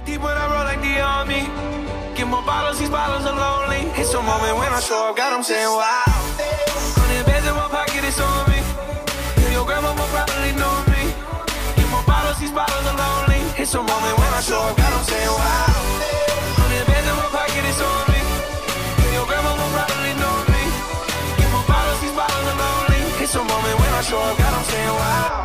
Deep when I roll like the army. Get more bottles, these bottles are lonely. It's a moment when I show up, God, I'm saying wow. 100 bands in my pocket, it's on me. Your grandma will probably know me. Get more bottles, these bottles are lonely. It's a moment when I show up, God, I'm saying wow. 100 bands in my pocket, it's on me. Your grandma will probably know me. Get more bottles, these bottles are lonely. It's a moment when I show up, God, I'm saying wow.